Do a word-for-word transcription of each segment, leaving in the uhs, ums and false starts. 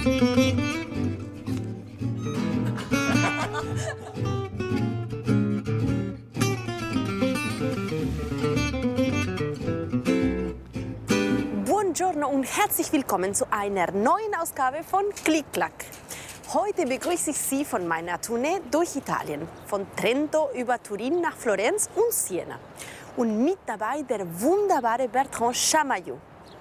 Buongiorno und herzlich willkommen zu einer neuen Ausgabe von Klick-Klack. Heute begrüße ich Sie von meiner Tournee durch Italien, von Trento über Turin nach Florenz und Siena. Und mit dabei der wunderbare Bertrand Chamayou.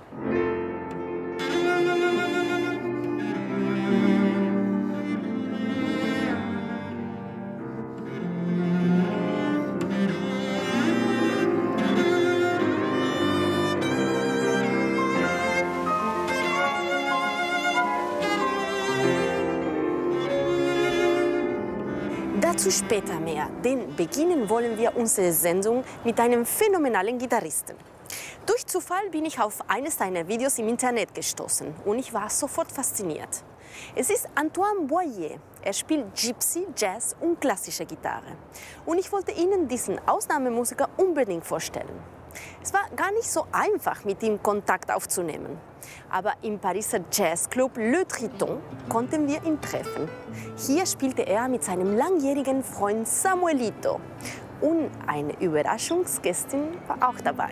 Dazu später mehr, denn beginnen wollen wir unsere Sendung mit einem phänomenalen Gitarristen. Durch Zufall bin ich auf eines seiner Videos im Internet gestoßen und ich war sofort fasziniert. Es ist Antoine Boyer. Er spielt Gypsy, Jazz und klassische Gitarre. Und ich wollte Ihnen diesen Ausnahmemusiker unbedingt vorstellen. Es war gar nicht so einfach, mit ihm Kontakt aufzunehmen. Aber im Pariser Jazzclub Le Triton konnten wir ihn treffen. Hier spielte er mit seinem langjährigen Freund Samuelito. Und eine Überraschungsgästin war auch dabei.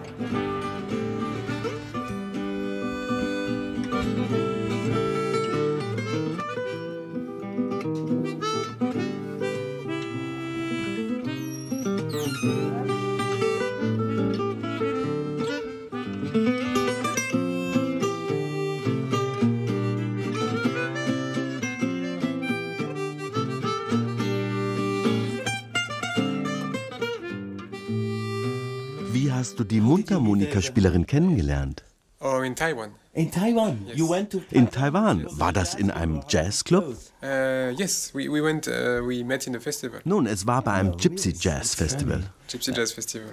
Wie hast du die Mundharmonikaspielerin kennengelernt? Oh, in Taiwan. In Taiwan? Yes. You went to In Taiwan. War das in einem Jazzclub? Uh, yes, we, we went, uh, we met in the festival, Nun, es war bei einem Gypsy Jazz Festival. Gypsy Jazz Festival.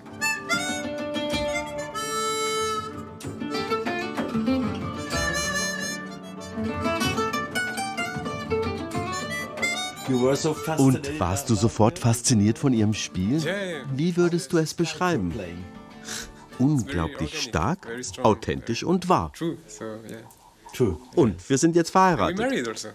You were so Und fascinated warst du sofort fasziniert von ihrem Spiel? Yeah, yeah. Wie würdest du es beschreiben? playing. Unglaublich stark, authentisch und wahr. True, so yeah. True. Und wir sind jetzt We verheiratet. married also.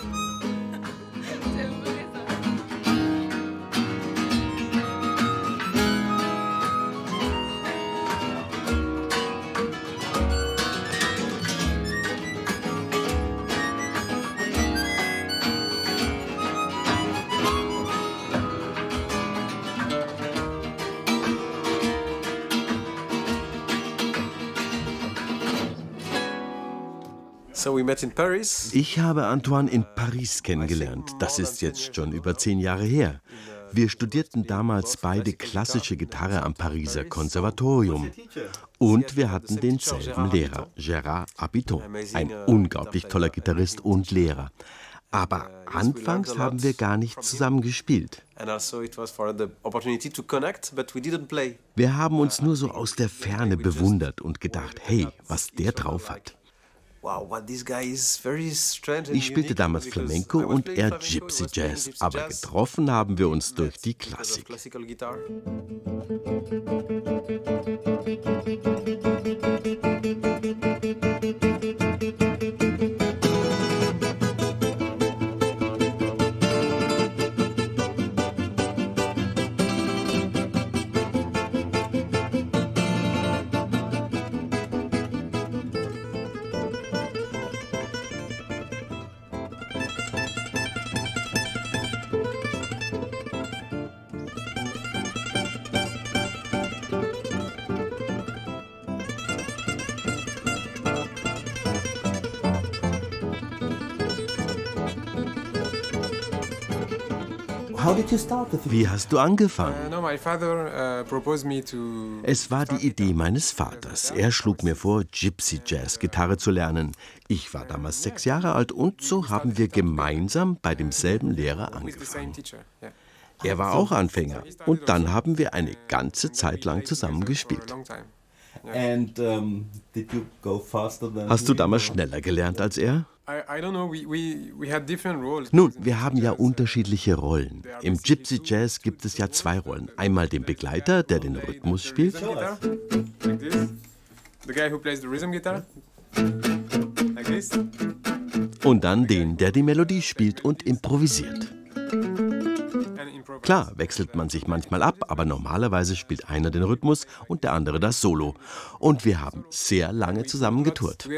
So we met in Paris. Ich habe Antoine in Paris kennengelernt. Das ist jetzt schon über zehn Jahre her. Wir studierten damals beide klassische Gitarre am Pariser Konservatorium. Und wir hatten denselben Lehrer, Gérard Habiton, ein unglaublich toller Gitarrist und Lehrer. Aber anfangs haben wir gar nicht zusammen gespielt. Wir haben uns nur so aus der Ferne bewundert und gedacht, hey, was der drauf hat. Ich spielte damals Flamenco und er Gypsy Jazz, aber getroffen haben wir uns durch die Klassik. How did you start the Wie hast du angefangen? Uh, no, my father uh, proposed me to. Es war die Idee meines Vaters. Er schlug mir vor, Gypsy Jazz Gitarre zu lernen. Ich war damals sechs Jahre alt und so haben wir gemeinsam bei demselben Lehrer with the same angefangen. teacher. Yeah. Er war auch Anfänger und dann haben wir eine ganze Zeit lang zusammen For a gespielt. long time. And um, did you go faster than Hast du he? damals schneller gelernt als er? I, I don't know. We, we, we had different roles. Nun, wir haben ja unterschiedliche Rollen. Im Gypsy Jazz gibt es ja zwei Rollen. Einmal den Begleiter, der den Rhythmus spielt. Rhythm guitar, like this. The guy who plays the rhythm guitar, like this. Und dann den, der die Melodie spielt und improvisiert. Klar, wechselt man sich manchmal ab, aber normalerweise spielt einer den Rhythmus und der andere das Solo. Und wir haben sehr lange zusammen getourt.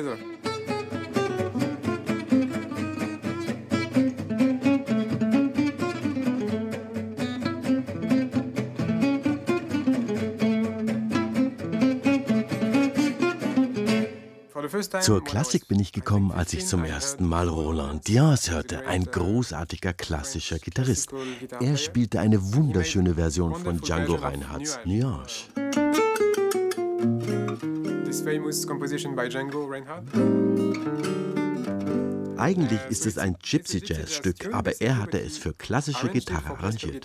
Zur Klassik bin ich gekommen, als ich zum ersten Mal Roland Dyas hörte, ein großartiger klassischer Gitarrist. Er spielte eine wunderschöne Version von Django Reinhardts Nuage. Eigentlich ist es ein Gypsy-Jazz-Stück, aber er hatte es für klassische Gitarre arrangiert.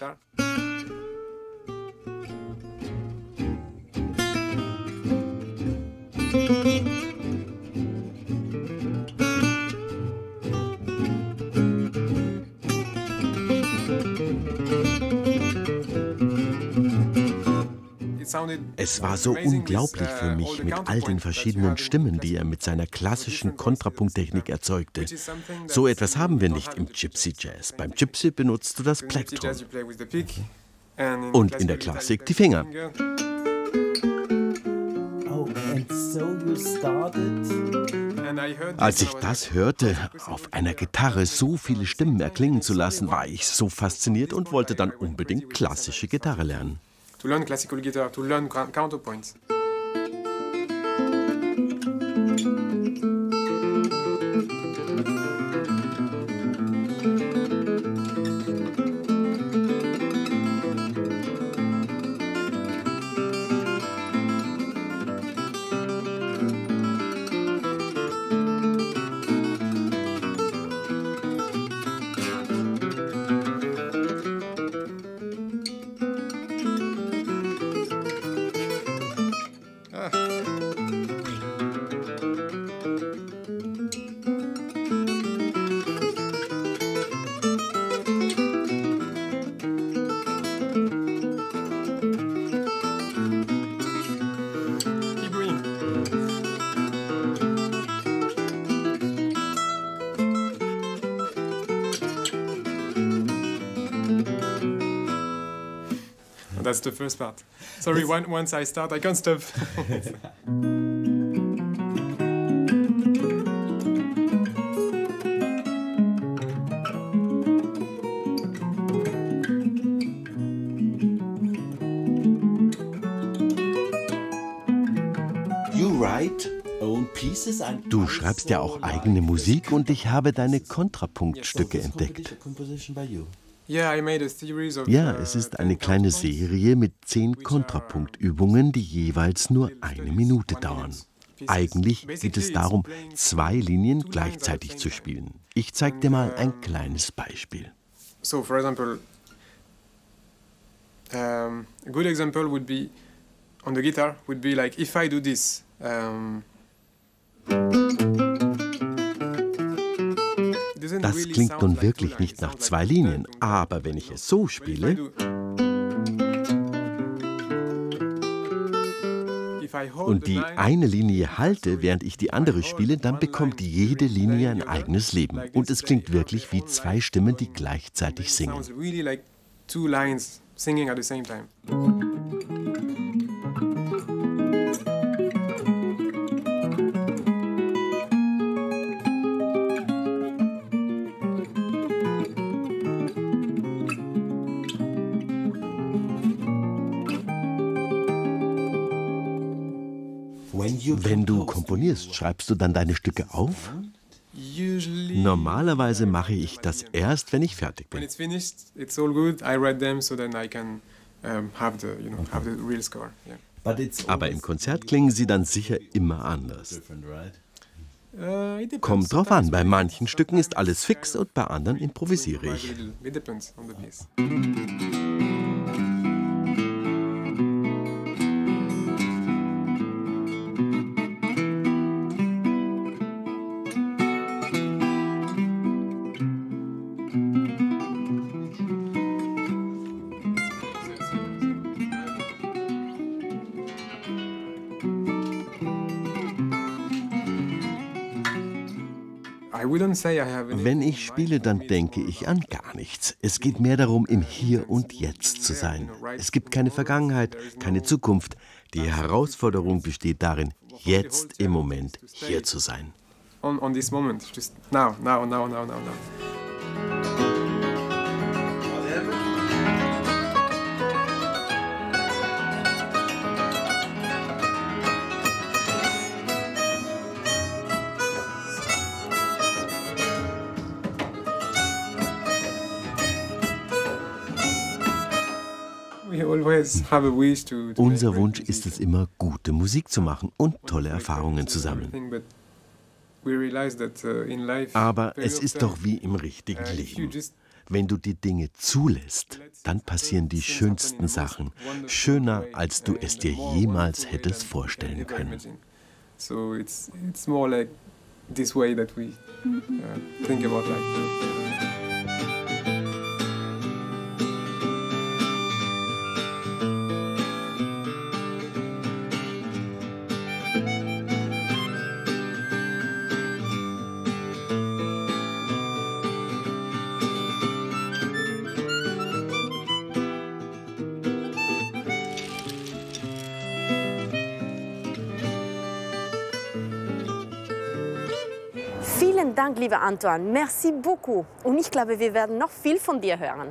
Es war so unglaublich für mich mit all den verschiedenen Stimmen, die er mit seiner klassischen Kontrapunkttechnik erzeugte. So etwas haben wir nicht im Gypsy Jazz. Beim Gypsy benutzt du das Plektrum und in der Klassik die Finger. Als ich das hörte, auf einer Gitarre so viele Stimmen erklingen zu lassen, war ich so fasziniert und wollte dann unbedingt klassische Gitarre lernen. To learn classical guitar, to learn counterpoints. That's the first part. Sorry, one, once I start, I can't stop. Du schreibst ja auch eigene Musik und ich habe deine Kontrapunktstücke entdeckt. Ja, es ist eine kleine Serie mit zehn Kontrapunktübungen, die jeweils nur eine Minute dauern. Eigentlich geht es darum, zwei Linien gleichzeitig zu spielen. Ich zeige dir mal ein kleines Beispiel. So, for example, um, a good example would be on the guitar would be like if I do this. Um, Das klingt nun wirklich nicht nach zwei Linien, aber wenn ich es so spiele und die eine Linie halte, während ich die andere spiele, dann bekommt jede Linie ein eigenes Leben. Und es klingt wirklich wie zwei Stimmen, die gleichzeitig singen. Wenn du komponierst, schreibst du dann deine Stücke auf? Normalerweise mache ich das erst, wenn ich fertig bin. Aber im Konzert klingen sie dann sicher immer anders. Kommt drauf an, bei manchen Stücken ist alles fix und bei anderen improvisiere ich. Wenn ich spiele, dann denke ich an gar nichts. Es geht mehr darum, im Hier und Jetzt zu sein. Es gibt keine Vergangenheit, keine Zukunft. Die Herausforderung besteht darin, jetzt im Moment hier zu sein. On, on this moment, just now, now, now, now, now, now. Unser Wunsch ist es immer, gute Musik zu machen und tolle Erfahrungen zu sammeln. Aber es ist doch wie im richtigen Leben. Wenn du die Dinge zulässt, dann passieren die schönsten Sachen, schöner, als du es dir jemals hättest vorstellen können. So it's it's more like this way that we uh, think about life. Vielen Dank, lieber Antoine. Merci beaucoup. Und ich glaube, wir werden noch viel von dir hören.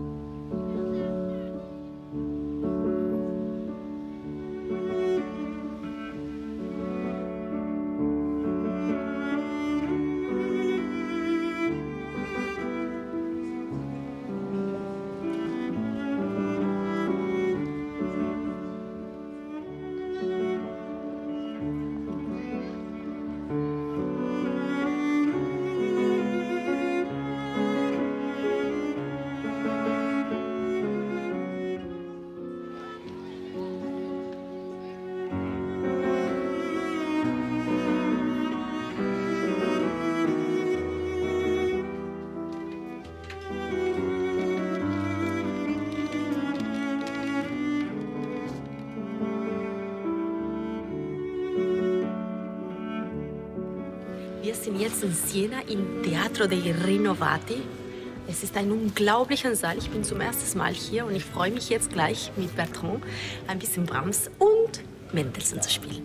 Wir sind jetzt in Siena im Teatro dei Rinnovati. Es ist ein unglaublicher Saal. Ich bin zum ersten Mal hier und ich freue mich jetzt gleich mit Bertrand ein bisschen Brahms und Mendelssohn zu spielen.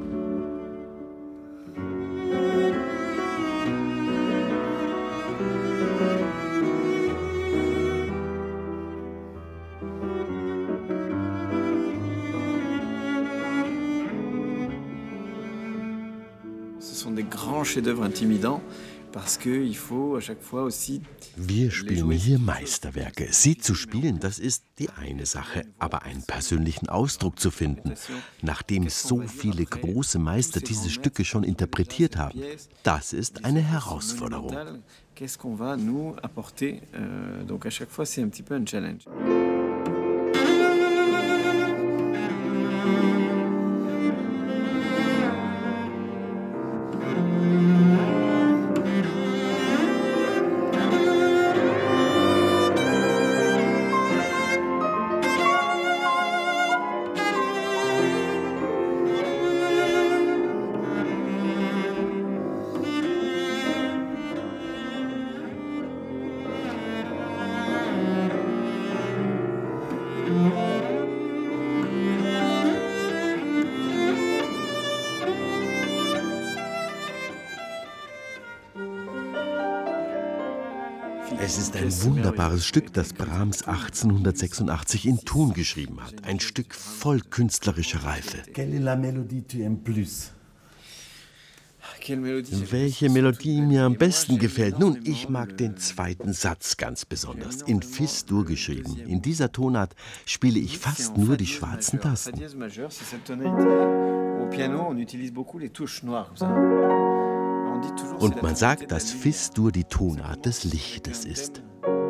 Wir spielen hier Meisterwerke. Sie zu spielen, das ist die eine Sache, aber einen persönlichen Ausdruck zu finden, nachdem so viele große Meister diese Stücke schon interpretiert haben, das ist eine Herausforderung. Es ist ein wunderbares Stück, das Brahms achtzehnhundertsechsundachtzig in Thun geschrieben hat. Ein Stück voll künstlerischer Reife. Welche Melodie mir am besten gefällt? Nun, ich mag den zweiten Satz ganz besonders. In Fis-Dur geschrieben. In dieser Tonart spiele ich fast nur die schwarzen Tasten. Und man sagt, dass Fis-Dur die Tonart des Lichtes ist.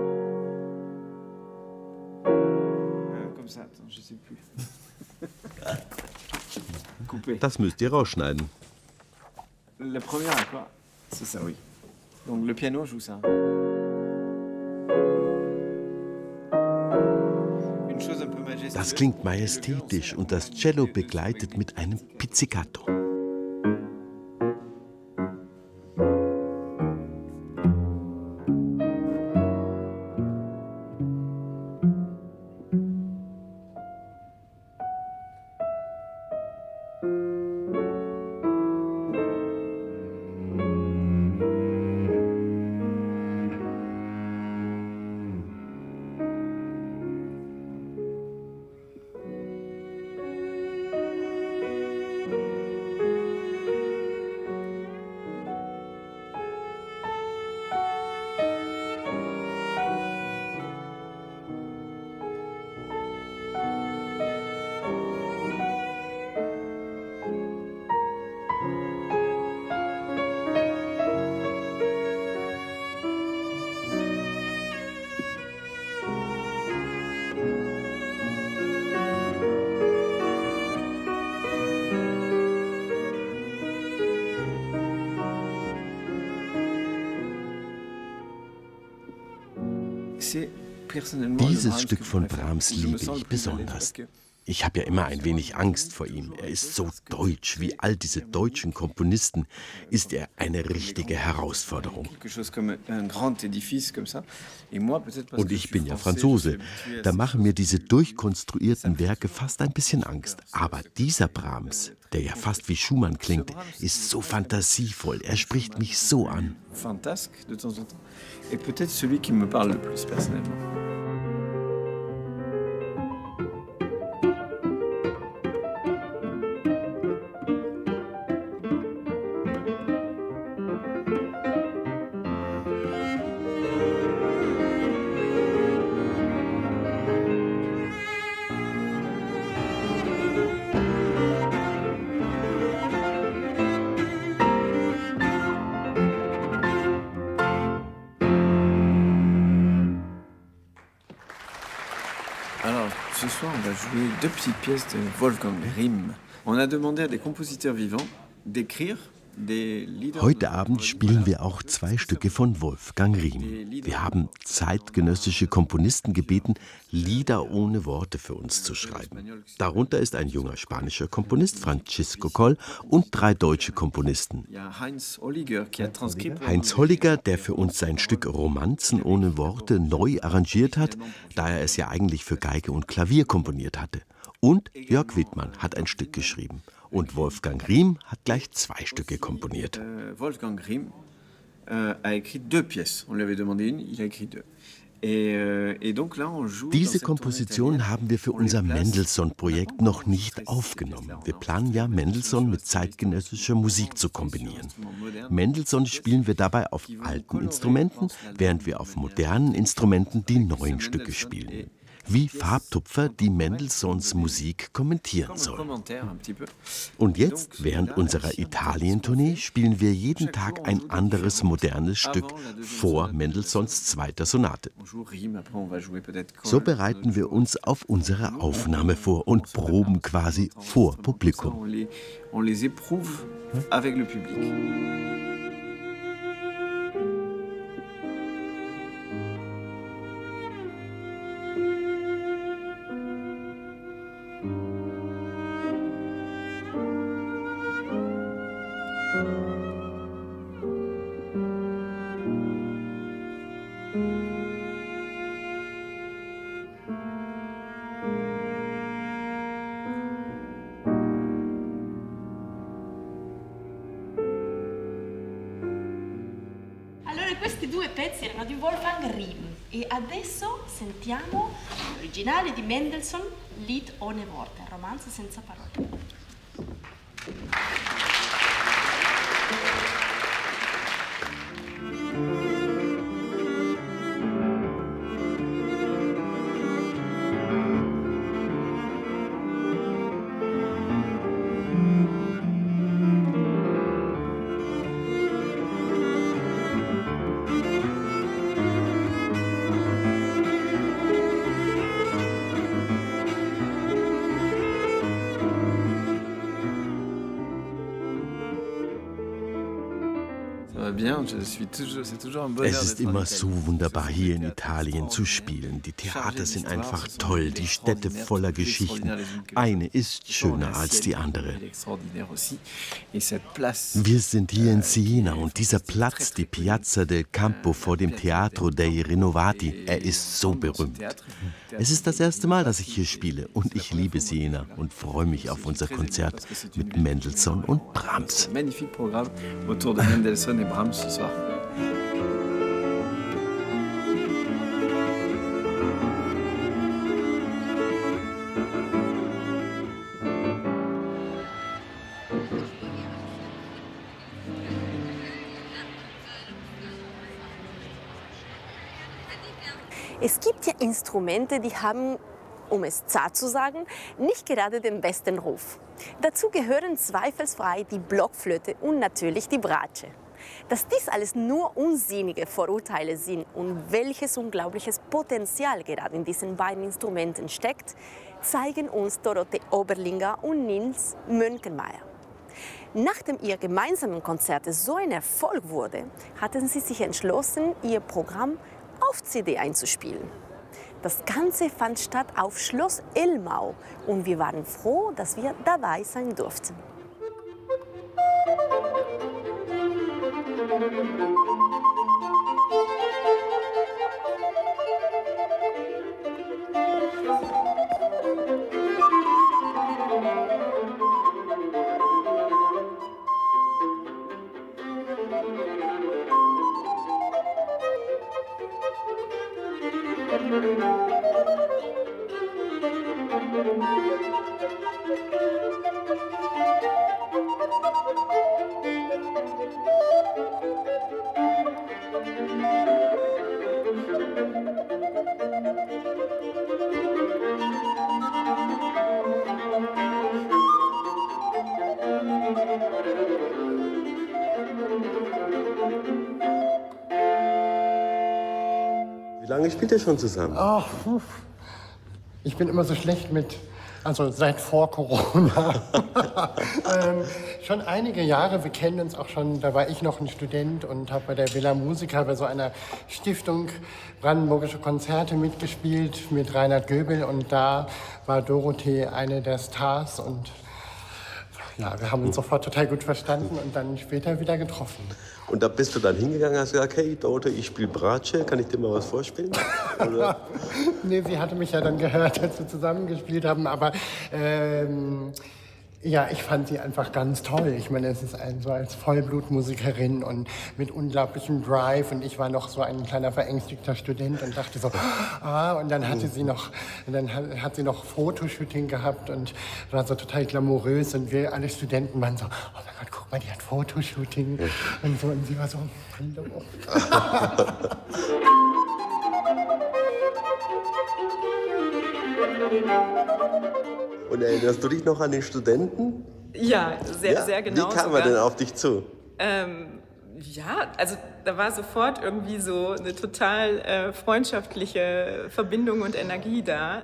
Das müsst ihr rausschneiden. Le premier accord, c'est ça, oui. Donc le piano joue ça. Das klingt majestätisch und das Cello begleitet mit einem Pizzicato. Dieses Stück von Brahms liebe ich besonders. Ich habe ja immer ein wenig Angst vor ihm. Er ist so deutsch. Wie all diese deutschen Komponisten ist er eine richtige Herausforderung. Und ich bin ja Franzose. Da machen mir diese durchkonstruierten Werke fast ein bisschen Angst. Aber dieser Brahms, der ja fast wie Schumann klingt, ist so fantasievoll. Er spricht mich so an. Fantasque de temps en temps. Et peut-être celui qui me parle le plus personnellement. Ce soir, on va jouer deux petites pièces de Wolfgang Rihm. On a demandé à des compositeurs vivants d'écrire des Lieder. Heute Abend spielen wir auch zwei Stücke von Wolfgang Rihm. Wir haben zeitgenössische Komponisten gebeten, Lieder ohne Worte für uns zu schreiben. Darunter ist ein junger spanischer Komponist, Francisco Coll, und drei deutsche Komponisten. Heinz Holliger, Heinz Holliger, der für uns sein Stück Romanzen ohne Worte neu arrangiert hat, da er es ja eigentlich für Geige und Klavier komponiert hatte. Und Jörg Widmann hat ein Stück geschrieben. Und Wolfgang Rihm hat gleich zwei Stücke komponiert. Wolfgang Rihm a écrit deux pièces. On lui avait demandé une, il a écrit deux. Diese Komposition haben wir für unser Mendelssohn-Projekt noch nicht aufgenommen. Wir planen ja, Mendelssohn mit zeitgenössischer Musik zu kombinieren. Mendelssohn spielen wir dabei auf alten Instrumenten, während wir auf modernen Instrumenten die neuen Stücke spielen. Wie Farbtupfer, die Mendelssohns Musik kommentieren sollen. Und jetzt, während unserer Italien-Tournee, spielen wir jeden Tag ein anderes modernes Stück vor Mendelssohns zweiter Sonate. So bereiten wir uns auf unsere Aufnahme vor und proben quasi vor Publikum. On les éprouve avec le public. Questi due pezzi erano di Wolfgang Rihm e adesso sentiamo l'originale di Mendelssohn, Lied ohne Worte, romanzo senza parole. Es ist immer so wunderbar, hier in Italien zu spielen. Die Theater sind einfach toll, die Städte voller Geschichten. Eine ist schöner als die andere. Wir sind hier in Siena und dieser Platz, die Piazza del Campo vor dem Teatro dei Rinnovati, er ist so berühmt. Es ist das erste Mal, dass ich hier spiele und ich liebe Siena und freue mich auf unser Konzert mit Mendelssohn und Brahms. Magnifique Programm autour de Mendelssohn et Brahms ce soir. Es gibt ja Instrumente, die haben, um es zart zu sagen, nicht gerade den besten Ruf. Dazu gehören zweifelsfrei die Blockflöte und natürlich die Bratsche. Dass dies alles nur unsinnige Vorurteile sind und welches unglaubliches Potenzial gerade in diesen beiden Instrumenten steckt, zeigen uns Dorothee Oberlinger und Nils Mönkenmeier. Nachdem ihr gemeinsamen Konzert so ein Erfolg wurde, hatten sie sich entschlossen, ihr Programm auf C D einzuspielen. Das Ganze fand statt auf Schloss Elmau und wir waren froh, dass wir dabei sein durften. Wie lange spielt ihr schon zusammen? Oh, ich bin immer so schlecht mit, also seit vor Corona. ähm, schon einige Jahre, wir kennen uns auch schon, da war ich noch ein Student und habe bei der Villa Musica bei so einer Stiftung Brandenburgische Konzerte mitgespielt mit Reinhard Göbel und da war Dorothee eine der Stars und ja, wir haben uns sofort total gut verstanden und dann später wieder getroffen. Und da bist du dann hingegangen und hast gesagt, hey Dorothee, ich spiele Bratsche, kann ich dir mal was vorspielen? Oder? Nee, sie hatte mich ja dann gehört, als wir zusammengespielt haben, aber ähm, ja, ich fand sie einfach ganz toll. Ich meine, es ist ein, so als Vollblutmusikerin und mit unglaublichem Drive und ich war noch so ein kleiner verängstigter Student und dachte so, ah, und dann hatte sie noch, dann hat, hat sie noch Fotoshooting gehabt und war so total glamourös und wir alle Studenten waren so, oh mein Gott, guck mal, die hat Fotoshooting und so und sie war so, hallo. Und erinnerst du dich noch an den Studenten? Ja, sehr, ja? sehr genau. Wie kam er denn auf dich zu? Ähm, ja, also da war sofort irgendwie so eine total äh, freundschaftliche Verbindung und Energie da.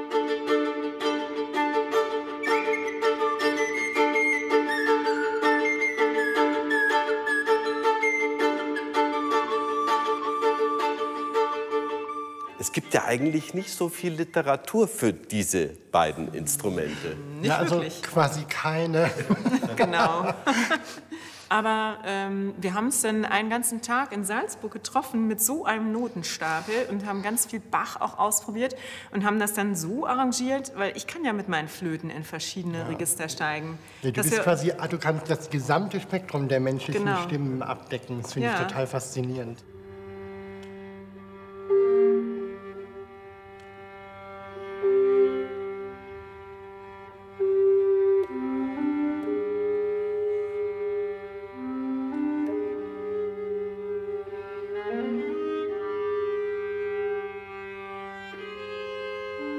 Es gibt ja eigentlich nicht so viel Literatur für diese beiden Instrumente. Nicht ja, also wirklich. Quasi keine. Genau. Aber ähm, wir haben uns dann einen ganzen Tag in Salzburg getroffen mit so einem Notenstapel und haben ganz viel Bach auch ausprobiert und haben das dann so arrangiert, weil ich kann ja mit meinen Flöten in verschiedene ja. Register steigen. Ja, du, bist wir, quasi, du kannst das gesamte Spektrum der menschlichen genau. Stimmen abdecken. Das finde ja. ich total faszinierend.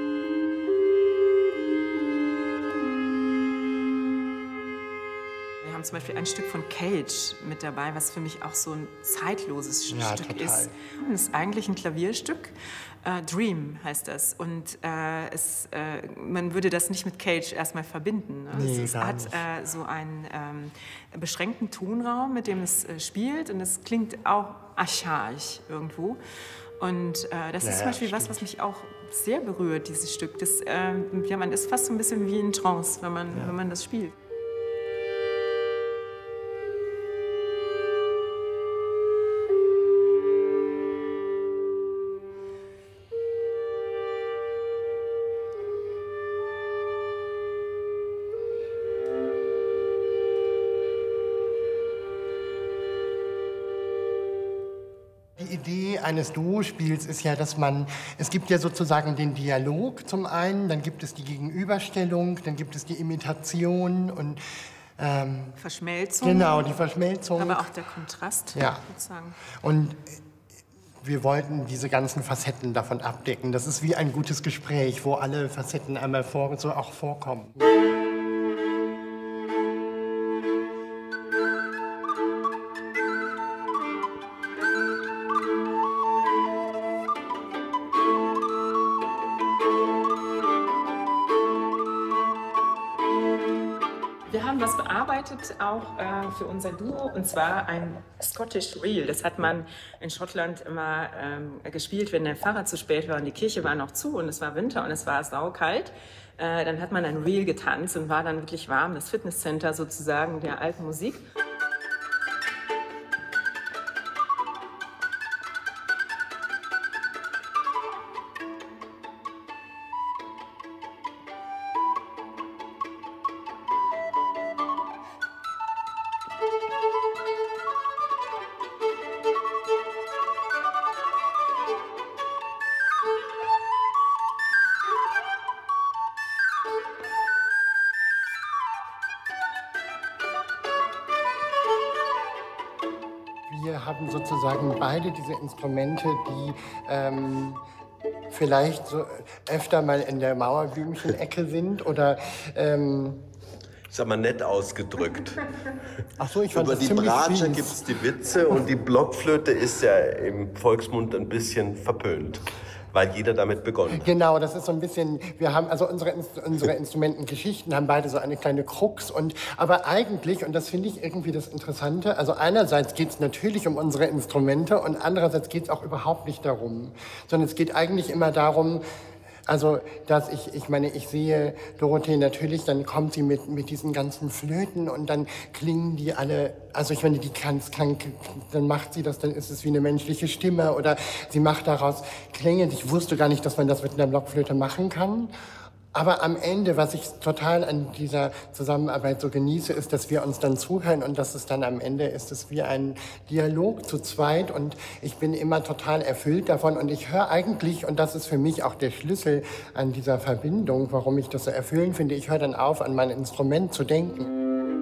Wir haben zum Beispiel ein Stück von Cage mit dabei, was für mich auch so ein zeitloses Ja, Stück total. ist. Und es ist eigentlich ein Klavierstück. Äh, Dream heißt das. Und äh, es, äh, man würde das nicht mit Cage erstmal verbinden. Ne? Nee, es gar hat nicht. äh, so einen ähm, beschränkten Tonraum, mit dem es äh, spielt. Und es klingt auch archaisch irgendwo. Und äh, das Ja, ist zum ja, Beispiel was, stimmt. was mich auch sehr berührt, dieses Stück. Das, äh, ja, man ist fast so ein bisschen wie in Trance, wenn man, Ja. wenn man das spielt. Die Idee eines Duo-Spiels ist ja, dass man, es gibt ja sozusagen den Dialog zum einen, dann gibt es die Gegenüberstellung, dann gibt es die Imitation und ähm, Verschmelzung. genau, die Verschmelzung. Aber auch der Kontrast, Ja. sozusagen. Und wir wollten diese ganzen Facetten davon abdecken. Das ist wie ein gutes Gespräch, wo alle Facetten einmal vor, so auch vorkommen. Wir haben was bearbeitet, auch äh, für unser Duo, und zwar ein Scottish Reel. Das hat man in Schottland immer ähm, gespielt, wenn der Pfarrer zu spät war und die Kirche war noch zu und es war Winter und es war saukalt. Äh, dann hat man ein Reel getanzt und war dann wirklich warm, das Fitnesscenter sozusagen der alten Musik. Wir haben sozusagen beide diese Instrumente, die ähm, vielleicht so öfter mal in der Mauerblümchen-Ecke sind oder ähm, Ist aber nett ausgedrückt. ach so, ich fand Über das die ziemlich Bratsche fies. gibt es die Witze und die Blockflöte ist ja im Volksmund ein bisschen verpönt, weil jeder damit begonnen hat. Genau, das ist so ein bisschen, wir haben, also unsere, Inst- unsere Instrumentengeschichten haben beide so eine kleine Krux und, aber eigentlich, und das finde ich irgendwie das Interessante, also einerseits geht es natürlich um unsere Instrumente und andererseits geht es auch überhaupt nicht darum, sondern es geht eigentlich immer darum, also, dass ich, ich meine, ich sehe Dorothee natürlich, dann kommt sie mit, mit diesen ganzen Flöten und dann klingen die alle, also ich meine, die kann, kann, dann macht sie das, dann ist es wie eine menschliche Stimme oder sie macht daraus Klänge. Ich wusste gar nicht, dass man das mit einer Blockflöte machen kann. Aber am Ende, was ich total an dieser Zusammenarbeit so genieße, ist, dass wir uns dann zuhören und dass es dann am Ende ist es wie ein Dialog zu zweit und ich bin immer total erfüllt davon und ich höre eigentlich, und das ist für mich auch der Schlüssel an dieser Verbindung, warum ich das so erfüllend finde, ich höre dann auf, an mein Instrument zu denken.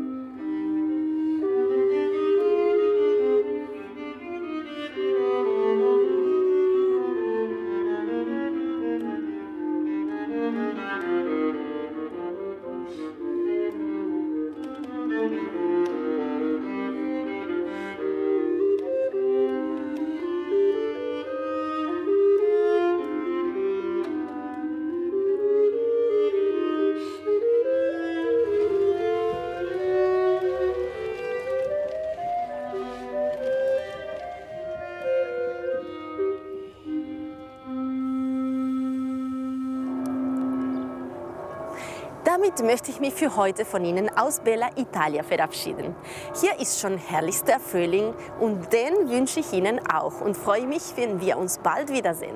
Damit möchte ich mich für heute von Ihnen aus Bella Italia verabschieden. Hier ist schon herrlichster Frühling und den wünsche ich Ihnen auch und freue mich, wenn wir uns bald wiedersehen.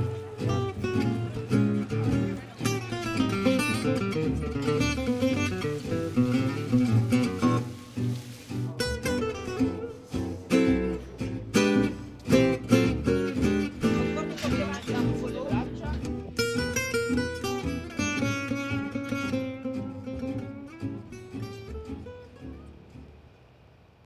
Musik